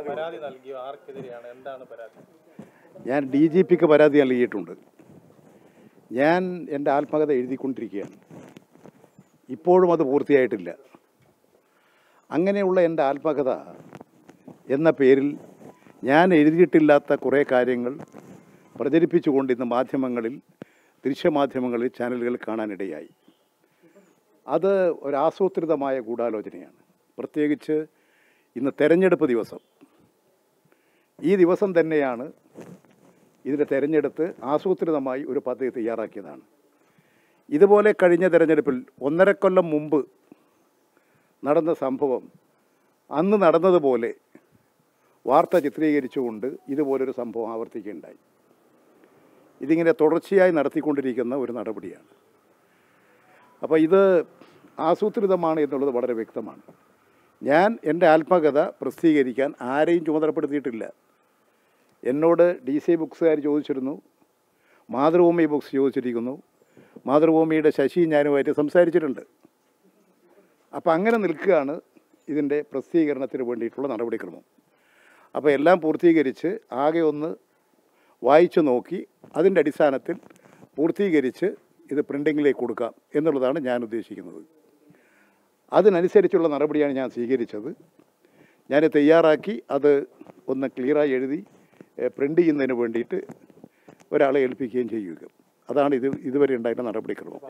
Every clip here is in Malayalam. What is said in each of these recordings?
ഞാൻ DGPക്ക് പരാതി നൽകിയിട്ടുണ്ട്. ഞാൻ എൻ്റെ ആത്മകഥ എഴുതിക്കൊണ്ടിരിക്കുകയാണ്. ഇപ്പോഴും അത് പൂർത്തിയായിട്ടില്ല. അങ്ങനെയുള്ള എൻ്റെ ആത്മകഥ എന്ന പേരിൽ ഞാൻ എഴുതിയിട്ടില്ലാത്ത കുറേ കാര്യങ്ങൾ പ്രചരിപ്പിച്ചുകൊണ്ട് ഇന്ന് മാധ്യമങ്ങളിൽ, ദൃശ്യമാധ്യമങ്ങളിൽ, ചാനലുകളിൽ കാണാനിടയായി. അത് ഒരാസൂത്രിതമായ ഗൂഢാലോചനയാണ്. പ്രത്യേകിച്ച് ഇന്ന് തെരഞ്ഞെടുപ്പ് ദിവസം. ഈ ദിവസം തന്നെയാണ് ഇതിൻ്റെ തെരഞ്ഞെടുത്ത് ആസൂത്രിതമായി ഒരു പദ്ധതി തയ്യാറാക്കിയതാണ്. ഇതുപോലെ കഴിഞ്ഞ തെരഞ്ഞെടുപ്പിൽ 1.5 കൊല്ലം മുമ്പ് നടന്ന സംഭവം അന്ന് നടന്നതുപോലെ വാർത്ത ചിത്രീകരിച്ചുകൊണ്ട് ഇതുപോലൊരു സംഭവം ആവർത്തിക്കുകയുണ്ടായി. ഇതിങ്ങനെ തുടർച്ചയായി നടത്തിക്കൊണ്ടിരിക്കുന്ന ഒരു നടപടിയാണ്. അപ്പോൾ ഇത് ആസൂത്രിതമാണ് എന്നുള്ളത് വളരെ വ്യക്തമാണ്. ഞാൻ എൻ്റെ ആത്മകഥ പ്രസിദ്ധീകരിക്കാൻ ആരെയും ചുമതലപ്പെടുത്തിയിട്ടില്ല. എന്നോട് DC ബുക്സുകാർ ചോദിച്ചിരുന്നു, മാതൃഭൂമി ബുക്സ് ചോദിച്ചിരിക്കുന്നു, മാതൃഭൂമിയുടെ ശശി ഞാനുമായിട്ട് സംസാരിച്ചിട്ടുണ്ട്. അപ്പോൾ അങ്ങനെ നിൽക്കുകയാണ് ഇതിൻ്റെ പ്രസിദ്ധീകരണത്തിന് വേണ്ടിയിട്ടുള്ള നടപടിക്രമം. അപ്പോൾ എല്ലാം പൂർത്തീകരിച്ച് ആകെ ഒന്ന് വായിച്ചു നോക്കി അതിൻ്റെ അടിസ്ഥാനത്തിൽ പൂർത്തീകരിച്ച് ഇത് പ്രിൻറ്റിങ്ങിലേക്ക് കൊടുക്കാം എന്നുള്ളതാണ് ഞാൻ ഉദ്ദേശിക്കുന്നത്. അതിനനുസരിച്ചുള്ള നടപടിയാണ് ഞാൻ സ്വീകരിച്ചത്. ഞാൻ തയ്യാറാക്കി അത് ഒന്ന് ക്ലിയറായി എഴുതി പ്രിൻ്റ് ചെയ്യുന്നതിന് വേണ്ടിയിട്ട് ഒരാളെ ഏൽപ്പിക്കുകയും ചെയ്യുക. അതാണ് ഇതുവരെ ഉണ്ടായിരുന്ന നടപടിക്രമം.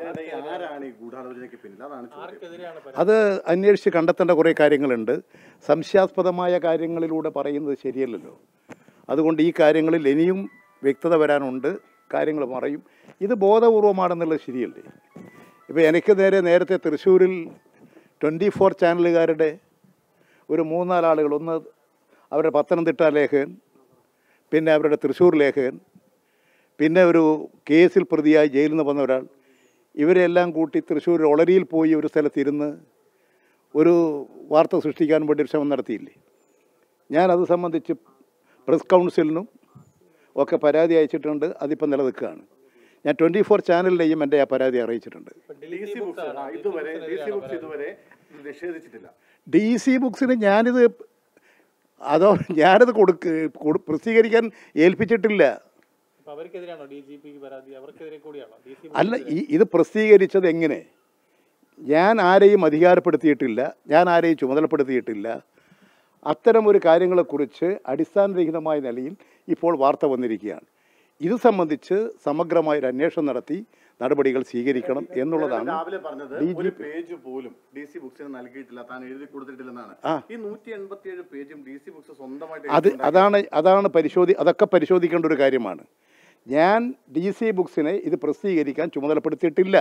അത് അന്വേഷിച്ച് കണ്ടെത്തേണ്ട കുറേ കാര്യങ്ങളുണ്ട്. സംശയാസ്പദമായ കാര്യങ്ങളിലൂടെ പറയുന്നത് ശരിയല്ലല്ലോ. അതുകൊണ്ട് ഈ കാര്യങ്ങളിൽ ഇനിയും വ്യക്തത വരാനുണ്ട്. കാര്യങ്ങൾ പറയും. ഇത് ബോധപൂർവമാണെന്നുള്ളത് ശരിയല്ലേ? ഇപ്പോൾ എനിക്ക് നേരത്തെ തൃശ്ശൂരിൽ 24 ചാനലുകാരുടെ ഒരു 3-4 ആളുകൾ, ഒന്ന് അവരുടെ പത്തനംതിട്ട ലേഖകൻ, പിന്നെ അവരുടെ തൃശ്ശൂർ ലേഖകൻ, പിന്നെ ഒരു കേസിൽ പ്രതിയായി ജയിലിൽ നിന്ന് വന്ന ഒരാൾ, ഇവരെല്ലാം കൂട്ടി തൃശ്ശൂർ ഒളരിയിൽ പോയി ഒരു സ്ഥലത്തിരുന്ന് ഒരു വാർത്ത സൃഷ്ടിക്കാൻ വേണ്ടി ഒരു ശ്രമം നടത്തിയില്ലേ? ഞാനത് സംബന്ധിച്ച് പ്രസ് കൗൺസിലിനും ഒക്കെ പരാതി അയച്ചിട്ടുണ്ട്. അതിപ്പോൾ നിലനിൽക്കുകയാണ്. ഞാൻ 24 ചാനലിലെയും എൻ്റെ ആ പരാതി അറിയിച്ചിട്ടുണ്ട്. DC ബുക്സിന് ഞാനിത് പ്രസിദ്ധീകരിക്കാൻ ഏൽപ്പിച്ചിട്ടില്ല. അല്ല, ഇത് പ്രസിദ്ധീകരിച്ചത് എങ്ങനെ? ഞാൻ ആരെയും അധികാരപ്പെടുത്തിയിട്ടില്ല, ഞാൻ ആരെയും ചുമതലപ്പെടുത്തിയിട്ടില്ല. അത്തരം ഒരു കാര്യങ്ങളെക്കുറിച്ച് അടിസ്ഥാനരഹിതമായ നിലയിൽ ഇപ്പോൾ വാർത്ത വന്നിരിക്കുകയാണ്. ഇത് സംബന്ധിച്ച് സമഗ്രമായൊരു അന്വേഷണം നടത്തി നടപടികൾ സ്വീകരിക്കണം എന്നുള്ളതാണ്. അതൊക്കെ പരിശോധിക്കേണ്ട ഒരു കാര്യമാണ്. ഞാൻ DC ബുക്സിനെ ഇത് പ്രസിദ്ധീകരിക്കാൻ ചുമതലപ്പെടുത്തിയിട്ടില്ല.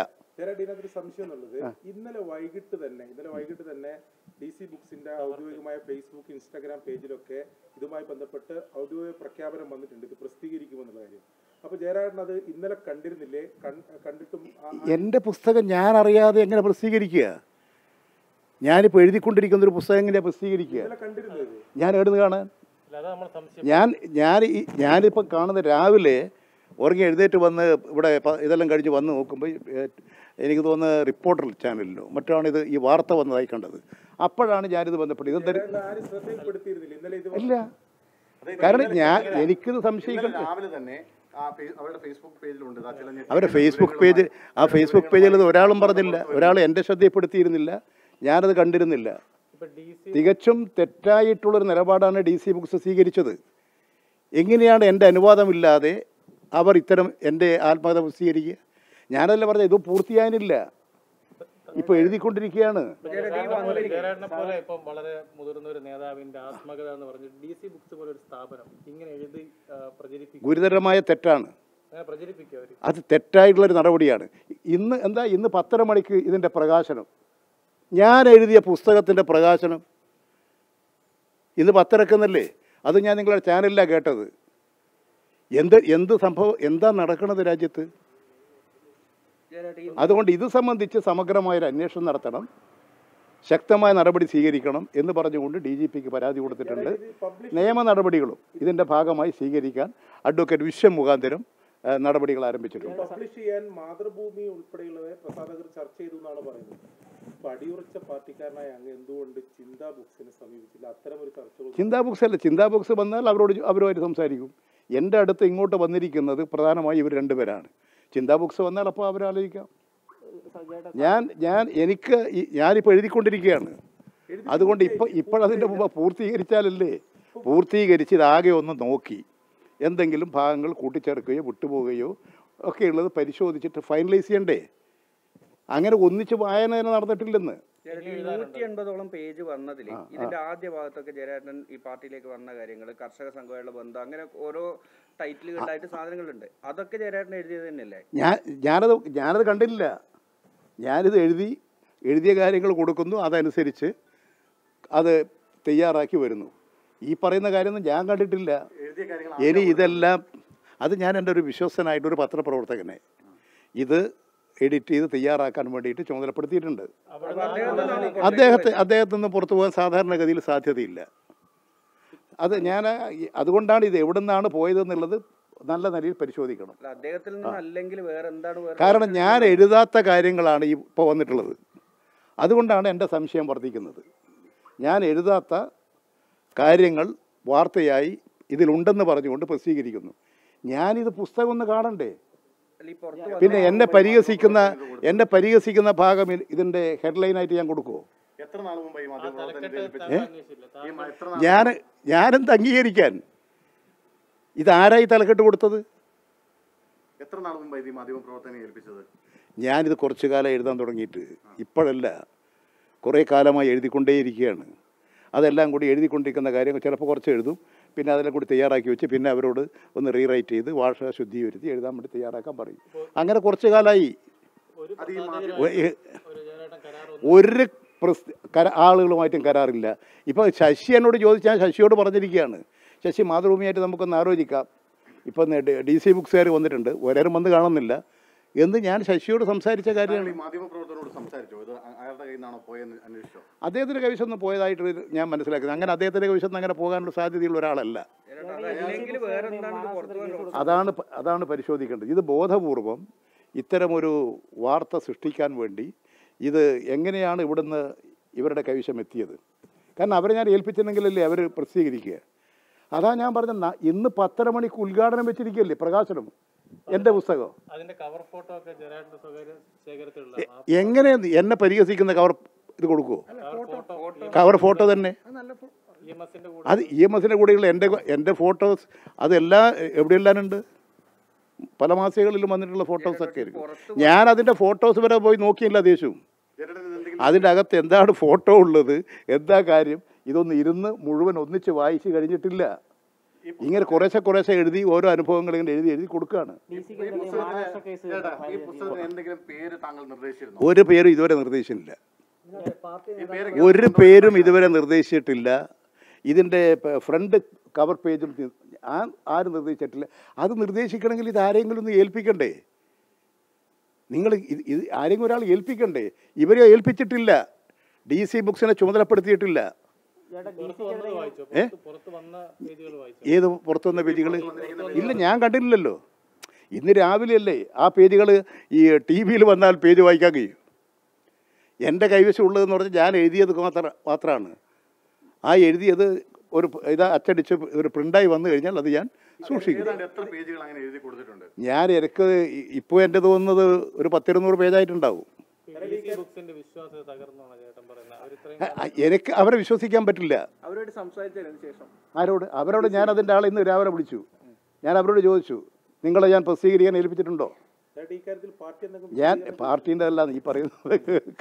ഇന്നലെ വൈകിട്ട് തന്നെ DC ബുക്സിന്റെ ഔദ്യോഗികമായ ഫേസ്ബുക്ക്, ഇൻസ്റ്റാഗ്രാം പേജിലൊക്കെ ഇതുമായി ബന്ധപ്പെട്ട് ഔദ്യോഗിക പ്രഖ്യാപനം വന്നിട്ടുണ്ട്, ഇത് പ്രസിദ്ധീകരിക്കുമെന്നുള്ള കാര്യം. അപ്പൊ ജയരാജൻ അത് ഇന്നലെ കണ്ടിരുന്നില്ലേ? കണ്ടിട്ടും എൻ്റെ പുസ്തകം ഞാൻ അറിയാതെ എങ്ങനെ പ്രസിദ്ധീകരിക്കുക? ഞാനിപ്പോൾ എഴുതിക്കൊണ്ടിരിക്കുന്ന ഒരു പുസ്തകം എങ്ങനെയാണ് പ്രസിദ്ധീകരിക്കുക? ഞാൻ എവിടുന്ന് കാണാൻ? ഞാനിപ്പോൾ കാണുന്ന രാവിലെ ഉറങ്ങി എഴുന്നേറ്റ് വന്ന് ഇവിടെ ഇതെല്ലാം കഴിഞ്ഞ് വന്ന് നോക്കുമ്പോൾ എനിക്ക് തോന്നുന്ന റിപ്പോർട്ടർ ചാനലിലോ മറ്റാണ് ഈ വാർത്ത വന്നതായി കണ്ടത്. അപ്പോഴാണ് ഞാനിത് ബന്ധപ്പെട്ടത്. ഇല്ല, കാരണം എനിക്കിത് സംശയിക്കുന്നത് അവരുടെ ഫേസ്ബുക്ക് പേജിൽ അത് ഒരാളും പറഞ്ഞില്ല, ഒരാൾ എൻ്റെ ശ്രദ്ധയിൽപ്പെടുത്തിയിരുന്നില്ല, ഞാനത് കണ്ടിരുന്നില്ല. തികച്ചും തെറ്റായിട്ടുള്ളൊരു നിലപാടാണ് DC ബുക്സ് സ്വീകരിച്ചത്. എങ്ങനെയാണ് എൻ്റെ അനുവാദമില്ലാതെ അവർ ഇത്തരം എൻ്റെ ആത്മകഥ പ്രസിദ്ധീകരിക്കുക? ഞാനല്ല പറഞ്ഞത്, ഇത് പൂർത്തിയായില്ല, ഇപ്പോൾ എഴുതിക്കൊണ്ടിരിക്കുകയാണ്. വളരെ മുതിർന്ന ഒരു നേതാവിന്റെ ആത്മകഥ എന്ന് പറഞ്ഞു DC ബുക്സ് പോലെ ഒരു സ്ഥാപനം ഇങ്ങനെ എഴുതി ഗുരുതരമായ തെറ്റാണ്. അത് തെറ്റായിട്ടുള്ളൊരു നടപടിയാണ്. ഇന്ന് 10:30 മണിക്ക് ഇതിൻ്റെ പ്രകാശനം, ഞാൻ എഴുതിയ പുസ്തകത്തിൻ്റെ പ്രകാശനം ഇന്ന് 10:30 അത് ഞാൻ നിങ്ങളുടെ ചാനലിലാണ് കേട്ടത്. എന്ത് സംഭവം, എന്താ നടക്കുന്നത് രാജ്യത്ത്? അതുകൊണ്ട് ഇത് സംബന്ധിച്ച് സമഗ്രമായൊരു അന്വേഷണം നടത്തണം, ശക്തമായ നടപടി സ്വീകരിക്കണം എന്ന് പറഞ്ഞുകൊണ്ട് DGPക്ക് പരാതി കൊടുത്തിട്ടുണ്ട്. നിയമ നടപടികളും ഇതിൻ്റെ ഭാഗമായി സ്വീകരിക്കാൻ അഡ്വക്കേറ്റ് വിശ്വം മുഖാന്തരം നടപടികൾ ആരംഭിച്ചിട്ടുണ്ട്. പബ്ലിഷ് ചെയ്യാൻ മാതൃഭൂമി ഉൾപ്പെടെയുള്ളവരെ പ്രസാധകർ ചർച്ച ചെയ്തു എന്നാണ് പറയുന്നത്. ഇപ്പൊ അടിയുറച്ച പാർട്ടിക്കാരനായ അങ്ങ് എന്തുകൊണ്ട് ചിന്താ ബുക്സിനെ സമീപിച്ചില്ല? അത്തരമൊരു ചർച്ചകൾ ചിന്താ ബുക്സ് അല്ല, ചിന്താ ബുക്സ് വന്നാൽ അവരുമായിട്ട് സംസാരിക്കും. എൻ്റെ അടുത്ത് ഇങ്ങോട്ട് വന്നിരിക്കുന്നത് പ്രധാനമായി ഇവർ രണ്ടുപേരാണ്. ചിന്താ ബുക്സ് വന്നാൽ അപ്പോൾ അവരാലോചിക്കാം. ഞാനിപ്പോൾ എഴുതിക്കൊണ്ടിരിക്കുകയാണ്. അതുകൊണ്ട് ഇപ്പോഴതിൻ്റെ മുമ്പ് പൂർത്തീകരിച്ചാലല്ലേ, പൂർത്തീകരിച്ച് ഇതാകെ ഒന്ന് നോക്കി എന്തെങ്കിലും ഭാഗങ്ങൾ കൂട്ടിച്ചേർക്കുകയോ വിട്ടുപോവുകയോ ഒക്കെ ഉള്ളത് പരിശോധിച്ചിട്ട് ഫൈനലൈസ് ചെയ്യണ്ടേ. അങ്ങനെ ഒന്നിച്ച് വായന തന്നെ നടന്നിട്ടില്ലെന്ന്. 180ഓളം പേജ് വന്നതിൽ ഇതിന്റെ ആദ്യ ഭാഗത്തൊക്കെ ജയരാജൻ ഈ പാർട്ടിയിലേക്ക് വന്ന കാര്യങ്ങൾ, കർഷക സംഘമായുള്ള ബന്ധം, അങ്ങനെ ഓരോ ടൈറ്റിലുകളായിട്ട് സാധനങ്ങളുണ്ട്. അതൊക്കെ ജയരാജൻ എഴുതിയത് തന്നെയല്ലേ? ഞാനത് കണ്ടില്ല. ഞാനിത് എഴുതിയ കാര്യങ്ങൾ കൊടുക്കുന്നു, അതനുസരിച്ച് അത് തയ്യാറാക്കി വരുന്നു. ഈ പറയുന്ന കാര്യമൊന്നും ഞാൻ കണ്ടിട്ടില്ല. ഇനി ഇതെല്ലാം ഞാൻ എൻ്റെ ഒരു വിശ്വസ്തനായിട്ടൊരു പത്രപ്രവർത്തകനെ ഇത് എഡിറ്റ് ചെയ്ത് തയ്യാറാക്കാൻ വേണ്ടിയിട്ട് ചുമതലപ്പെടുത്തിയിട്ടുണ്ട്. അദ്ദേഹത്തിൽ നിന്ന് പുറത്തു പോകാൻ സാധാരണഗതിയിൽ സാധ്യതയില്ല. അതുകൊണ്ടാണ് ഇത് എവിടെ നിന്നാണ് പോയതെന്നുള്ളത് നല്ല നിലയിൽ പരിശോധിക്കണം. കാരണം ഞാൻ എഴുതാത്ത കാര്യങ്ങളാണ് ഇപ്പോൾ വന്നിട്ടുള്ളത്. അതുകൊണ്ടാണ് എൻ്റെ സംശയം വർദ്ധിക്കുന്നത്. ഞാൻ എഴുതാത്ത കാര്യങ്ങൾ വാർത്തയായി ഇതിലുണ്ടെന്ന് പറഞ്ഞുകൊണ്ട് പ്രസിദ്ധീകരിക്കുന്നു. ഞാനിത് പുസ്തകം ഒന്ന് കാണണ്ടേ? പിന്നെ എന്നെ പരിഹസിക്കുന്ന ഭാഗം ഇതിൻ്റെ ഹെഡ്ലൈനായിട്ട് ഞാൻ കൊടുക്കുമോ? ഞാനെന്ത് അംഗീകരിക്കാൻ? ഇതാരായി തലക്കെട്ട് കൊടുത്തത്? ഞാനിത് കുറച്ചു കാലം എഴുതാൻ തുടങ്ങിയിട്ട്, ഇപ്പോഴല്ല, കുറേ കാലമായി എഴുതിക്കൊണ്ടേയിരിക്കുകയാണ്. അതെല്ലാം കൂടി എഴുതിക്കൊണ്ടിരിക്കുന്ന കാര്യങ്ങൾ ചിലപ്പോൾ കുറച്ച് എഴുതും, പിന്നെ അതെല്ലാം കൂടി തയ്യാറാക്കി വെച്ച് പിന്നെ അവരോട് ഒന്ന് റീറൈറ്റ് ചെയ്ത് ഭാഷ ശുദ്ധീകരിച്ച് എഴുതാൻ വേണ്ടി തയ്യാറാക്കാൻ പറയും. അങ്ങനെ കുറച്ച് കാലമായി. ഒരു ആളുകളുമായിട്ടും കരാറില്ല. ഇപ്പോൾ ശശി എന്നോട് ചോദിച്ചാൽ ശശിയോട് പറഞ്ഞിരിക്കുകയാണ്, ശശി മാതൃഭൂമിയായിട്ട് നമുക്കൊന്ന് ആലോചിക്കാം. ഇപ്പം DC ബുക്സുകാർ വന്നിട്ടുണ്ട്, ഒരാരും വന്ന് കാണുന്നില്ല എന്ന് ഞാൻ ശശിയോട് സംസാരിച്ച കാര്യമാണ്. അദ്ദേഹത്തിൻ്റെ കൈവശം പോയതായിട്ട് ഞാൻ മനസ്സിലാക്കുന്നത്. അങ്ങനെ അദ്ദേഹത്തിൻ്റെ കൈവശം അങ്ങനെ പോകാനുള്ള സാധ്യതയുള്ള ഒരാളല്ല. അതാണ് പരിശോധിക്കേണ്ടത്. ഇത് ബോധപൂർവം ഇത്തരമൊരു വാർത്ത സൃഷ്ടിക്കാൻ വേണ്ടി ഇത് എങ്ങനെയാണ് ഇവിടുന്ന് ഇവരുടെ കൈവശം എത്തിയത്? കാരണം അവരെ ഞാൻ ഏൽപ്പിച്ചിട്ടുണ്ടെങ്കിലല്ലേ അവർ പ്രസിദ്ധീകരിക്കുക. അതാ ഞാൻ പറഞ്ഞ ഇന്ന് 10:30 മണിക്ക് ഉദ്ഘാടനം വെച്ചിരിക്കുകയല്ലേ, പ്രകാശനം, എൻ്റെ പുസ്തകം. എങ്ങനെ എന്നെ പരിഹസിക്കുന്ന കവർ ഇത് കൊടുക്കുമോ? കവർ ഫോട്ടോ തന്നെ. അത് EMSന്റെ കൂടെയുള്ള എൻ്റെ ഫോട്ടോസ് അതെല്ലാം എവിടെയെല്ലാം ഉണ്ട്. പല മാസികകളിലും വന്നിട്ടുള്ള ഫോട്ടോസൊക്കെ ആയിരിക്കും. ഞാൻ അതിൻ്റെ ഫോട്ടോസ് വരെ പോയി നോക്കിയില്ല ദേശവും. അതിൻ്റെ അകത്ത് എന്താണ് ഫോട്ടോ ഉള്ളത്, എന്താ കാര്യം, ഇതൊന്നും ഇരുന്ന് മുഴുവൻ ഒന്നിച്ച് വായിച്ച് കഴിഞ്ഞിട്ടില്ല. ഇങ്ങനെ കുറേശ്ശെ എഴുതി ഓരോ അനുഭവങ്ങൾ ഇങ്ങനെ എഴുതി കൊടുക്കുകയാണ്. ഒരു പേരും ഇതുവരെ നിർദ്ദേശിച്ചിട്ടില്ല. ഇതിൻ്റെ ഫ്രണ്ട് കവർ പേജും ആരും നിർദ്ദേശിച്ചിട്ടില്ല. അത് നിർദ്ദേശിക്കണമെങ്കിൽ ഇത് ആരെങ്കിലും ഒന്ന് ഏൽപ്പിക്കണ്ടേ? നിങ്ങൾ ഇത് ആരെങ്കിലും ഒരാൾ ഏൽപ്പിക്കണ്ടേ? ഇവരെ ഏൽപ്പിച്ചിട്ടില്ല. DC ബുക്സിനെ ചുമതലപ്പെടുത്തിയിട്ടില്ല. ഏത് പുറത്തുവന്ന പേജുകൾ? ഇല്ല, ഞാൻ കണ്ടില്ലല്ലോ. ഇന്ന് രാവിലെയല്ലേ ആ പേജുകൾ ഈ TV വന്നാൽ പേജ് വായിക്കാൻ കഴിയും. എൻ്റെ കൈവശം ഉള്ളതെന്ന് പറഞ്ഞാൽ ഞാൻ എഴുതിയത് മാത്രമാണ്. ആ എഴുതിയത് ഒരു അച്ചടിച്ച് ഒരു പ്രിൻ്റായി വന്നു കഴിഞ്ഞാൽ അത് ഞാൻ സൂക്ഷിക്കും. എനിക്ക് ഇപ്പോൾ എൻ്റെ തോന്നുന്നത് ഒരു 10-200 പേജായിട്ടുണ്ടാവും. എനിക്ക് അവരെ വിശ്വസിക്കാൻ പറ്റില്ല. അവരോട് ഞാൻ അതിൻ്റെ ആളെ ഇന്ന് രാവിലെ വിളിച്ചു. ഞാൻ അവരോട് ചോദിച്ചു, നിങ്ങളെ ഞാൻ പ്രസിദ്ധീകരിക്കാൻ ഏൽപ്പിച്ചിട്ടുണ്ടോ? ഞാൻ പാർട്ടീൻ്റെ അല്ല ഈ പറയുന്നത്.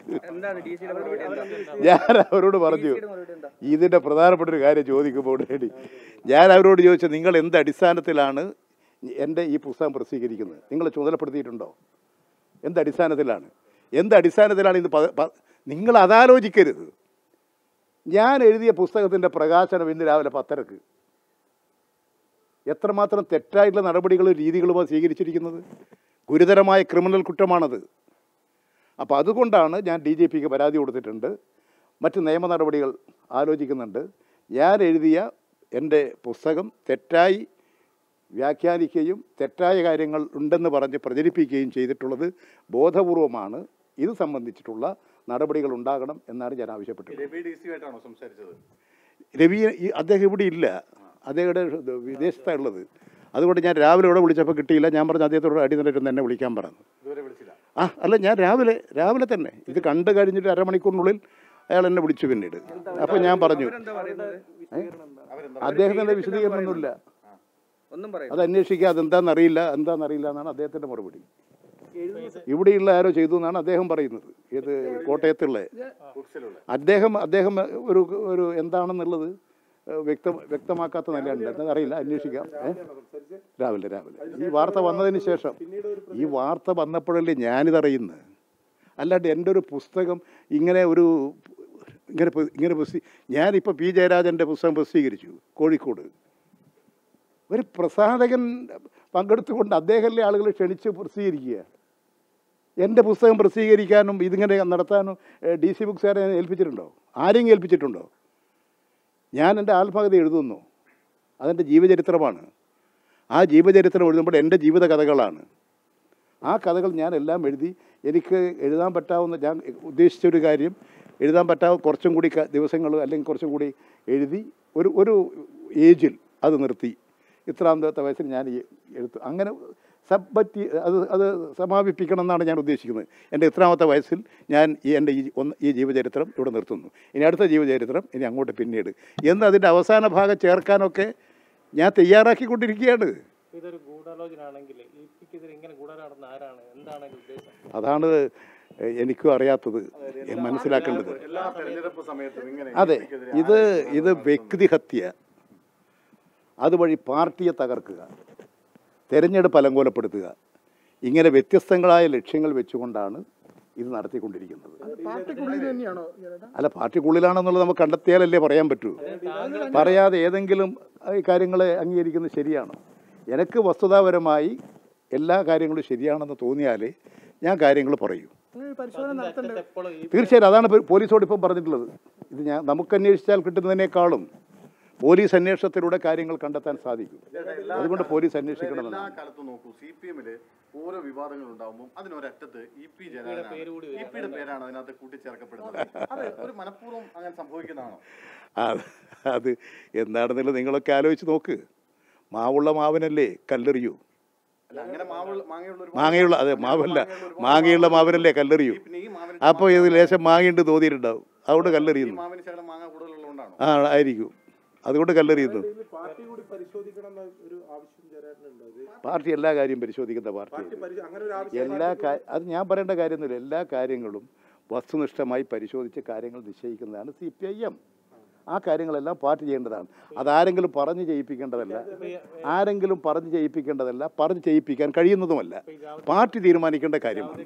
ഞാൻ അവരോട് പറഞ്ഞു, ഇതിൻ്റെ പ്രധാനപ്പെട്ട ഒരു കാര്യം ചോദിക്കുമ്പോൾ ഞാൻ അവരോട് ചോദിച്ചു, നിങ്ങൾ എന്ത് അടിസ്ഥാനത്തിലാണ് എൻ്റെ ഈ പുസ്തകം പ്രസിദ്ധീകരിക്കുന്നത്? നിങ്ങൾ ചുമതലപ്പെടുത്തിയിട്ടുണ്ടോ? എന്തടിസ്ഥാനത്തിലാണ് ഇത്? നിങ്ങൾ അതാലോചിക്കരുത്. ഞാൻ എഴുതിയ പുസ്തകത്തിൻ്റെ പ്രകാശനം ഇന്ന് രാവിലെ 10:30. എത്രമാത്രം തെറ്റായിട്ടുള്ള നടപടികളും രീതികളുമാണ് സ്വീകരിച്ചിരിക്കുന്നത്. ഗുരുതരമായ ക്രിമിനൽ കുറ്റമാണത്. അപ്പോൾ അതുകൊണ്ടാണ് ഞാൻ DGPക്ക് പരാതി കൊടുത്തിട്ടുണ്ട്. മറ്റ് നിയമ നടപടികൾ ആലോചിക്കുന്നുണ്ട്. ഞാൻ എഴുതിയ എൻ്റെ പുസ്തകം തെറ്റായി വ്യാഖ്യാനിക്കുകയും തെറ്റായ കാര്യങ്ങൾ ഉണ്ടെന്ന് പറഞ്ഞ് പ്രചരിപ്പിക്കുകയും ചെയ്തിട്ടുള്ളത് ബോധപൂർവമാണ്. ഇത് സംബന്ധിച്ചിട്ടുള്ള നടപടികൾ ഉണ്ടാകണം എന്നാണ് ഞാൻ ആവശ്യപ്പെട്ടത്. രവി DC ആയിട്ടാണോ സംസാരിച്ചത്? രവി അദ്ദേഹം ഇവിടെ ഇല്ല, അദ്ദേഹയുടെ വിദേശത്താണ് ഉള്ളത്. അതുകൊണ്ട് ഞാൻ രാവിലെ ഇവിടെ വിളിച്ചപ്പോൾ കിട്ടിയില്ല. ഞാൻ പറഞ്ഞു അദ്ദേഹത്തോട് അടിനിരട്ട് എന്നെ വിളിക്കാൻ പറഞ്ഞു. ഇതുവരെ വിളിച്ചില്ല. അല്ല, ഞാൻ രാവിലെ തന്നെ ഇത് കണ്ടു കഴിഞ്ഞിട്ട് അരമണിക്കൂറിനുള്ളിൽ അയാൾ എന്നെ വിളിച്ചു പിന്നീട്. അപ്പോൾ ഞാൻ പറഞ്ഞു അദ്ദേഹത്തിൻ്റെ വിശദീകരണമൊന്നുമില്ല, ഒന്നും പറയാം, അത് അന്വേഷിക്കുക, എന്താണെന്നറിയില്ല എന്നാണ് അദ്ദേഹത്തിൻ്റെ മറുപടി. ഇവിടെയുള്ള ആരോ ചെയ്തു എന്നാണ് അദ്ദേഹം പറയുന്നത്. ഏത് കോട്ടയത്തുള്ള അദ്ദേഹം ഒരു എന്താണെന്നുള്ളത് വ്യക്തമാക്കാത്ത നിലയുണ്ട്. അറിയില്ല, അന്വേഷിക്കാം. രാവിലെ ഈ വാർത്ത വന്നതിന് ശേഷം, ഈ വാർത്ത വന്നപ്പോഴല്ലേ ഞാനിതറിയുന്നത്. അല്ലാണ്ട് എൻ്റെ ഒരു പുസ്തകം ഇങ്ങനെ ഞാനിപ്പോൾ പി ജയരാജൻ്റെ പുസ്തകം പ്രസിദ്ധീകരിച്ചു കോഴിക്കോട്. ഒരു പ്രസാധകൻ പങ്കെടുത്തുകൊണ്ട് അദ്ദേഹമല്ലേ ആളുകളെ ക്ഷണിച്ച് പ്രസിദ്ധീകരിക്കുക. എൻ്റെ പുസ്തകം പ്രസിദ്ധീകരിക്കാനും ഇതിങ്ങനെ നടത്താനും DC ബുക്സുകാരെ ഏൽപ്പിച്ചിട്ടുണ്ടോ? ആരെങ്കിലും ഏൽപ്പിച്ചിട്ടുണ്ടോ? ഞാൻ എൻ്റെ ആത്മകഥ എഴുതുന്നു, അതെൻ്റെ ജീവചരിത്രമാണ്. ആ ജീവചരിത്രം എഴുതുമ്പോൾ എൻ്റെ ജീവിത കഥകളാണ്. ആ കഥകൾ ഞാൻ എല്ലാം എഴുതി എനിക്ക് എഴുതാൻ പറ്റാവുന്ന, ഞാൻ ഉദ്ദേശിച്ചൊരു കാര്യം എഴുതാൻ പറ്റാവുന്ന കുറച്ചും കൂടി ദിവസങ്ങൾ അല്ലെങ്കിൽ കുറച്ചും കൂടി എഴുതി ഒരു ഏജിൽ അത് നിർത്തി. ഇത്രാമത്തെ വയസ്സിൽ ഞാൻ എഴുത്തു അങ്ങനെ അത് സമാപിപ്പിക്കണം എന്നാണ് ഞാൻ ഉദ്ദേശിക്കുന്നത്. എൻ്റെ ഇത്രാമത്തെ വയസ്സിൽ ഞാൻ എൻ്റെ ഈ ജീവചരിത്രം ഇവിടെ നിർത്തുന്നു. ഇനി അടുത്ത ജീവചരിത്രം ഇനി അങ്ങോട്ട് പിന്നീട് എന്ന് അതിൻ്റെ അവസാന ഭാഗം ചേർക്കാനൊക്കെ ഞാൻ തയ്യാറാക്കിക്കൊണ്ടിരിക്കുകയാണ്. ഇതൊരു ഗൂഢാലോചനയാണെങ്കിൽ ഇങ്ങനെ ഗൂഢാലോചന ആരാണ്, എന്താണ് ഉദ്ദേശം? അതാണ് എനിക്കും അറിയാത്തത്, മനസ്സിലാക്കേണ്ടത്. അതെ, ഇത് വ്യക്തിഹത്യ, അതുവഴി പാർട്ടിയെ തകർക്കുക, തെരഞ്ഞെടുപ്പ് അലങ്കോലപ്പെടുത്തുക, ഇങ്ങനെ വ്യത്യസ്തങ്ങളായ ലക്ഷ്യങ്ങൾ വെച്ചുകൊണ്ടാണ് ഇത് നടത്തിക്കൊണ്ടിരിക്കുന്നത്. അല്ല, പാർട്ടിക്കുള്ളിലാണെന്നുള്ളത് നമുക്ക് കണ്ടെത്തിയാലല്ലേ പറയാൻ പറ്റൂ. പറയാതെ ഏതെങ്കിലും കാര്യങ്ങളെ അംഗീകരിക്കുന്നത് ശരിയാണോ? എനിക്ക് വസ്തുതാപരമായി എല്ലാ കാര്യങ്ങളും ശരിയാണെന്ന് തോന്നിയാലേ ഞാൻ കാര്യങ്ങൾ പറയൂ. തീർച്ചയായും അതാണ് പോലീസോട് ഇപ്പം പറഞ്ഞിട്ടുള്ളത്. ഇത് നമുക്ക് അന്വേഷിച്ചാൽ കിട്ടുന്നതിനേക്കാളും പോലീസ് അന്വേഷണത്തിലൂടെ കാര്യങ്ങൾ കണ്ടെത്താൻ സാധിക്കും. അതുകൊണ്ട് പോലീസ് അന്വേഷിക്കണം. എല്ലാ കാലത്തും നോക്കൂ, CPM-ല് ഓരോ വിവാദങ്ങൾ ഉണ്ടാകുമ്പോൾ അതിനൊരറ്റത്ത് EP ജയരാജന്റെ പേരാണ് അതിനകത്ത് കൂട്ടിച്ചേർക്കപ്പെടുന്നത്. ഒരു മനഃപൂർവ്വം അങ്ങനെ സംഭവിക്കുന്നതാണോ? അത് എന്താണെന്നുള്ളത് നിങ്ങളൊക്കെ ആലോചിച്ച് നോക്ക്. മാവുള്ള മാവിനല്ലേ കല്ലെറിയൂ? മാങ്ങയുള്ള മാവിനല്ലേ കല്ലെറിയൂ? അപ്പോൾ ഇത് ലേശം മാങ്ങയുണ്ട് തോന്നിയിട്ടുണ്ടാവും, അതുകൊണ്ട് കല്ലെറിയുന്നു. ആയിരിക്കും, അതുകൊണ്ട് കല്ലെറിയുന്നു. പാർട്ടി എല്ലാ കാര്യവും പരിശോധിക്കുന്ന പാർട്ടി. അത് ഞാൻ പറയേണ്ട കാര്യമൊന്നുമില്ല. എല്ലാ കാര്യങ്ങളും വസ്തുനിഷ്ഠമായി പരിശോധിച്ച് കാര്യങ്ങൾ നിശ്ചയിക്കുന്നതാണ് CPIM. ആ കാര്യങ്ങളെല്ലാം പാർട്ടി ചെയ്യേണ്ടതാണ്. അതാരെങ്കിലും പറഞ്ഞു ചെയ്യിപ്പിക്കേണ്ടതല്ല, പറഞ്ഞു ചെയ്യിപ്പിക്കാൻ കഴിയുന്നതുമല്ല. പാർട്ടി തീരുമാനിക്കേണ്ട കാര്യമാണ്.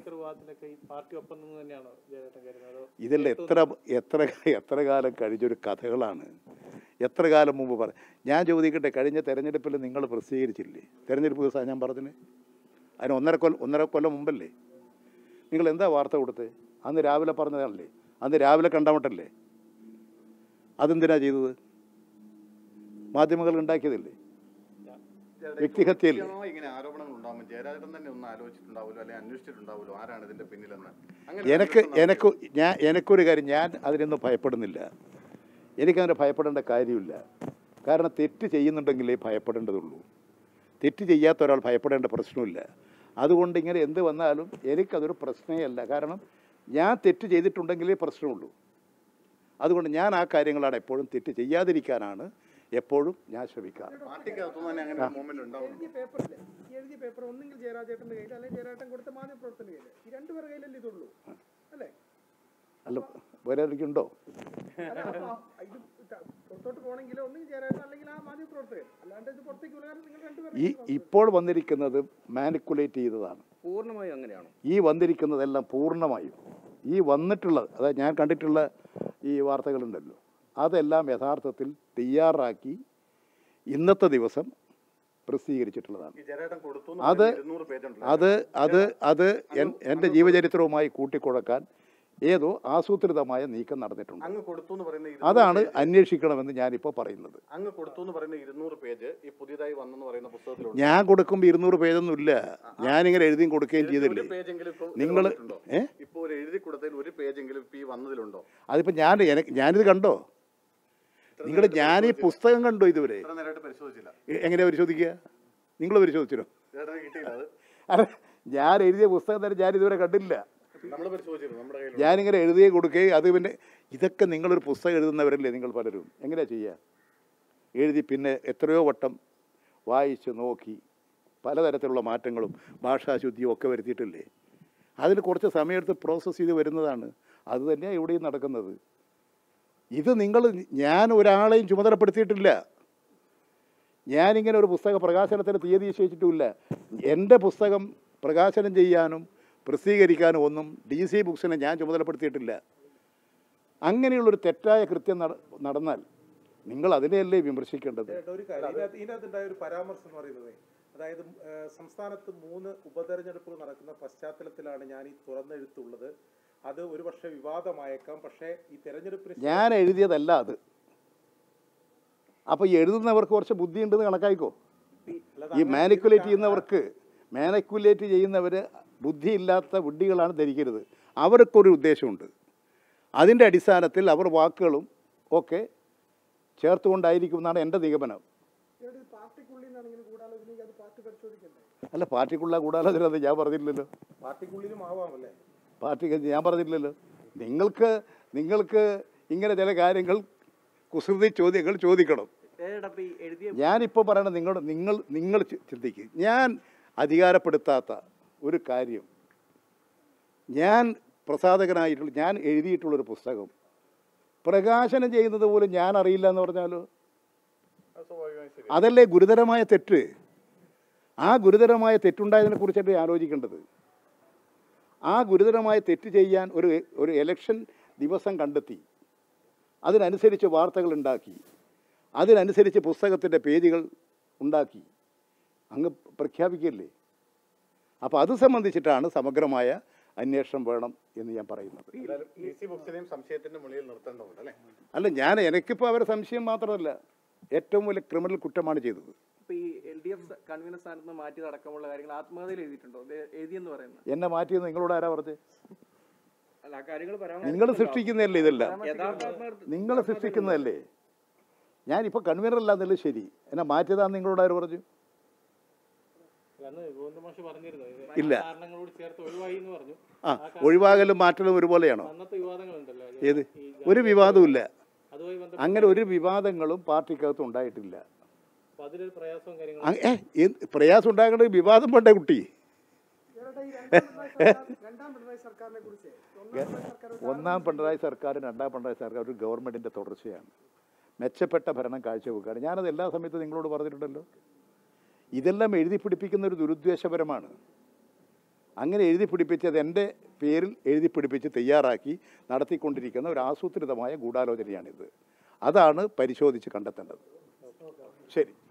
ഇതെല്ലാം എത്ര കാലം കഴിഞ്ഞൊരു കഥകളാണ്. എത്ര കാലം മുമ്പ് ഞാൻ ചോദിക്കട്ടെ, കഴിഞ്ഞ തെരഞ്ഞെടുപ്പിൽ നിങ്ങൾ പ്രസിദ്ധീകരിച്ചില്ലേ? തെരഞ്ഞെടുപ്പ് ദിവസം ഞാൻ പറഞ്ഞിന്, അതിന് ഒന്നര കൊല്ലം മുമ്പല്ലേ നിങ്ങൾ എന്താ വാർത്ത കൊടുത്തത്? അന്ന് രാവിലെ പറഞ്ഞതല്ലേ, അന്ന് രാവിലെ കണ്ടമട്ടല്ലേ? അതെന്തിനാ ചെയ്തത്? മാധ്യമങ്ങൾ ഉണ്ടാക്കിയതല്ലേ, വ്യക്തിഹത്യയല്ലേ? ഇങ്ങനെ ആരോപണങ്ങൾ ഉണ്ടാകുമ്പോൾ ജയരാജൻ തന്നെ ഒന്ന് ആലോചിച്ചിട്ടുണ്ടാവുമല്ലോ, അല്ലെങ്കിൽ അന്വേഷിച്ചിട്ടുണ്ടാവുമല്ലോ ആരാണ് ഇതിന്റെ പിന്നിലെന്ന്. എനിക്കൊരു കാര്യം, ഞാൻ അതിനൊന്നും ഭയപ്പെടുന്നില്ല. എനിക്കതിനെ ഭയപ്പെടേണ്ട കാര്യമില്ല. കാരണം തെറ്റ് ചെയ്യുന്നുണ്ടെങ്കിലേ ഭയപ്പെടേണ്ടതുള്ളൂ. തെറ്റ് ചെയ്യാത്ത ഒരാൾ ഭയപ്പെടേണ്ട പ്രശ്നമില്ല. അതുകൊണ്ട് ഇങ്ങനെ എന്ത് വന്നാലും എനിക്കതൊരു പ്രശ്നമേ അല്ല. കാരണം ഞാൻ തെറ്റ് ചെയ്തിട്ടുണ്ടെങ്കിലേ പ്രശ്നമുള്ളൂ. അതുകൊണ്ട് ഞാൻ ആ കാര്യങ്ങളാണ് എപ്പോഴും തെറ്റ് ചെയ്യാതിരിക്കാനാണ് എപ്പോഴും ഞാൻ ശ്രമിക്കാറ്. എഴുതിയ പേപ്പർ ഒന്നെങ്കിൽ ജയരാജേട്ടൻ്റെ കയ്യിൽ അല്ലെങ്കിൽ ജയരാജൻ കൊടുത്ത മാധ്യമപ്രവർത്തകൻ്റെ കയ്യിൽ, ഈ രണ്ടുപേരുടെ കയ്യിലല്ലേ ഇതുള്ളൂ, അല്ലേ? അല്ല, വേറെ ആർക്കുണ്ടോ? ഇത് പുറത്തോട്ട് പോകണമെങ്കിൽ ഒന്നെങ്കിൽ ജയരാജൻ അല്ലെങ്കിൽ ആ മാധ്യമപ്രവർത്തകൻ, അല്ലാണ്ട് ഇത് പുറത്തേക്ക് വരാൻ നിങ്ങൾ രണ്ടുപേരും. ഇപ്പോൾ വന്നിരിക്കുന്നത് മാനിക്കുലേറ്റ് ചെയ്തതാണ്. പൂർണ്ണമായും അങ്ങനെയാണോ? ഈ വന്നിരിക്കുന്നതെല്ലാം പൂർണ്ണമായും ഈ വന്നിട്ടുള്ളത്, അതായത് ഞാൻ കണ്ടിട്ടുള്ള ഈ വാർത്തകളുണ്ടല്ലോ, അതെല്ലാം യഥാർത്ഥത്തിൽ തയ്യാറാക്കി ഇന്നത്തെ ദിവസം പ്രസിദ്ധീകരിച്ചിട്ടുള്ളതാണ്. അത് എൻ്റെ ജീവചരിത്രവുമായി കൂട്ടിക്കുഴക്കാൻ ഏതോ ആസൂത്രിതമായ നീക്കം നടന്നിട്ടുണ്ട്. അങ്ങ് കൊടുത്തു എന്ന് പറയുന്ന അതാണ് അന്വേഷിക്കണമെന്ന് ഞാനിപ്പോൾ പറയുന്നത്. അങ്ങ് കൊടുത്തു എന്ന് പറയുന്ന 200 പേജ് ഈ പുതിയതായി വന്നെന്ന് പറയുന്ന പുസ്തകത്തിലുണ്ട്. ഞാൻ കൊടുക്കുമ്പോൾ 200 പേജൊന്നും ഇല്ല. ഞാനിങ്ങനെ എഴുതിയും കൊടുക്കുകയും ചെയ്തില്ലേ നിങ്ങൾ? ഇപ്പോൾ ഒരു എഴുതി കൊടുത്തതിൽ ഒരു പേജെങ്കിലും ഇപ്പൊ ഈ വന്നതിലുണ്ടോ? അതിപ്പോൾ ഞാനിത് കണ്ടോ? ഞാൻ ഈ പുസ്തകം കണ്ടോ ഇതുവരെ? ഇത്ര നേരമായിട്ട് പരിശോധിച്ചില്ല. എങ്ങനെയാ പരിശോധിക്കുക? നിങ്ങൾ പരിശോധിച്ചോ? ചേട്ടന് കിട്ടിയില്ല അത്? അല്ല, ഞാൻ എഴുതിയ പുസ്തകം തന്നെ ഞാൻ ഇതുവരെ കണ്ടില്ല. നമ്മൾ പരിശോധിച്ചിരുന്നു, നമ്മുടെ കയ്യിൽ. ഞാനിങ്ങനെ എഴുതിയേ കൊടുക്കുകയും അത് പിന്നെ ഇതൊക്കെ നിങ്ങളൊരു പുസ്തകം എഴുതുന്നവരല്ലേ നിങ്ങൾ പലരും? എങ്ങനെയാ ചെയ്യുക? എഴുതി പിന്നെ എത്രയോ വട്ടം വായിച്ച് നോക്കി പലതരത്തിലുള്ള മാറ്റങ്ങളും ഭാഷാശുദ്ധിയും ഒക്കെ വരുത്തിയിട്ടില്ലേ? അതിന് കുറച്ച് സമയമെടുത്ത് പ്രോസസ്സ് ചെയ്ത് വരുന്നതാണ്. അത് തന്നെയാണ് ഇവിടെയും നടക്കുന്നത്. ഇത് ഞാൻ ഒരാളെയും ചുമതലപ്പെടുത്തിയിട്ടില്ല. ഞാനിങ്ങനെ ഒരു പുസ്തക പ്രകാശനത്തിന് തീയതി നിശ്ചയിച്ചിട്ടുമില്ല. എൻ്റെ പുസ്തകം പ്രകാശനം ചെയ്യാനും പ്രസിദ്ധീകരിക്കാനും ഒന്നും DC ബുക്സിനെ ഞാൻ ചുമതലപ്പെടുത്തിയിട്ടില്ല. അങ്ങനെയുള്ളൊരു തെറ്റായ കൃത്യം നടന്നാൽ നിങ്ങൾ അതിനെയല്ലേ വിമർശിക്കേണ്ടത്? ഒരു കാര്യം ഇതിനകത്തുണ്ടായ ഒരു പരാമർശം എന്ന് പറയുന്നത്, അതായത് സംസ്ഥാനത്ത് 3 ഉപതെരഞ്ഞെടുപ്പുകൾ നടക്കുന്ന പശ്ചാത്തലത്തിലാണ് ഞാൻ ഈ തുറന്നെഴുത്തുള്ളത്. അത് ഒരുപക്ഷെ വിവാദമായേക്കാം. പക്ഷേ ഈ തെരഞ്ഞെടുപ്പിന് ഞാൻ എഴുതിയതല്ല അത്. അപ്പോൾ എഴുതുന്നവർക്ക് കുറച്ച് ബുദ്ധിയുണ്ടെന്ന് കണക്കായിക്കോ. ഈ മാനിക്കുലേറ്റ് ചെയ്യുന്നവർ ബുദ്ധിയില്ലാത്ത വിഡ്ഢികളാണ് ധരിക്കരുത്. അവർക്കൊരു ഉദ്ദേശമുണ്ട്. അതിൻ്റെ അടിസ്ഥാനത്തിൽ അവർ വാക്കുകളും ഒക്കെ ചേർത്തുകൊണ്ടായിരിക്കും എന്നാണ് എൻ്റെ നിഗമനം. അല്ല, പാർട്ടിക്കുള്ള കൂടാലോചന അത് ഞാൻ പറഞ്ഞില്ലല്ലോ. പാർട്ടിക്കുള്ളിലും ആവാമല്ലേ? പാർട്ടിക്ക് ഞാൻ പറഞ്ഞില്ലല്ലോ. നിങ്ങൾക്ക് ഇങ്ങനെ ചില കാര്യങ്ങൾ കുസൃതി ചോദ്യങ്ങൾ ചോദിക്കണം. ഞാനിപ്പോൾ പറയണത് നിങ്ങൾ ചിന്തിക്കുക. ഞാൻ അധികാരപ്പെടുത്താത്ത ഒരു കാര്യം, ഞാൻ പ്രസാധകനായിട്ടുള്ള ഞാൻ എഴുതിയിട്ടുള്ളൊരു പുസ്തകം പ്രകാശനം ചെയ്യുന്നത് പോലും ഞാൻ അറിയില്ല എന്ന് പറഞ്ഞാലോ? അതല്ലേ ഗുരുതരമായ തെറ്റ്. ആ ഗുരുതരമായ തെറ്റുണ്ടായതിനെ കുറിച്ചല്ലേ ആലോചിക്കേണ്ടത്. ആ ഗുരുതരമായ തെറ്റ് ചെയ്യാൻ ഒരു ഇലക്ഷൻ ദിവസം കണ്ടെത്തി, അതിനനുസരിച്ച് വാർത്തകൾ ഉണ്ടാക്കി, അതിനനുസരിച്ച് പുസ്തകത്തിൻ്റെ പേജുകൾ ഉണ്ടാക്കി അങ്ങ് പ്രഖ്യാപിക്കില്ലേ? അപ്പോൾ അത് സംബന്ധിച്ചിട്ടാണ് സമഗ്രമായ അന്വേഷണം വേണം എന്ന് ഞാൻ പറയുന്നത്. അല്ല, എനിക്കിപ്പോൾ അവരെ സംശയം മാത്രമല്ല, ഏറ്റവും വലിയ ക്രിമിനൽ കുറ്റമാണ് ചെയ്തത്. ഇപ്പോൾ ഈ LDF കൺവീനർ സ്ഥാനത്ത് നിന്ന് മാറ്റി അടക്കമുള്ള കാര്യങ്ങൾ ആത്മകഥയിൽ എഴുതിയിട്ടുണ്ടോ? എഴുതിയെന്ന് പറയുന്നത് എന്നെ മാറ്റിയെന്ന് നിങ്ങളോട് ആരാ പറഞ്ഞത്? അല്ല, ആ കാര്യങ്ങൾ നിങ്ങൾ സൃഷ്ടിക്കുന്നതല്ലേ ഇതെല്ലാം? നിങ്ങൾ സൃഷ്ടിക്കുന്നതല്ലേ? ഞാനിപ്പോൾ കൺവീനർ അല്ല എന്നുള്ളത് ശരി, എന്നെ മാറ്റിയതാന്ന് നിങ്ങളോട് ആര് പറഞ്ഞു? ഇല്ല. ഒഴിവാകലും മാറ്റലും ഒരുപോലെയാണോ? ഏത്? ഒരു വിവാദവും ഇല്ല. അങ്ങനെ ഒരു വിവാദങ്ങളും പാർട്ടിക്കകത്ത് ഉണ്ടായിട്ടില്ല. പ്രയാസം ഉണ്ടാകേണ്ട വിവാദം വേണ്ടേ കുട്ടി? ഒന്നാം പിണറായി സർക്കാരും രണ്ടാം പിണറായി സർക്കാർ ഒരു ഗവൺമെൻറ്റിൻ്റെ തുടർച്ചയാണ്. മെച്ചപ്പെട്ട ഭരണം കാഴ്ചവെക്കുകയാണ്. ഞാനത് എല്ലാ സമയത്തും നിങ്ങളോട് പറഞ്ഞിട്ടുണ്ടല്ലോ. ഇതെല്ലാം എഴുതി പിടിപ്പിക്കുന്ന ഒരു ദുരുദ്ദേശപരമാണ്. അങ്ങനെ എഴുതി പിടിപ്പിച്ചത് എൻ്റെ പേരിൽ എഴുതി പിടിപ്പിച്ച് തയ്യാറാക്കി നടത്തിക്കൊണ്ടിരിക്കുന്ന ഒരു ആസൂത്രിതമായ ഗൂഢാലോചനയാണിത്. അതാണ് പരിശോധിച്ച് കണ്ടെത്തേണ്ടത്. ശരി.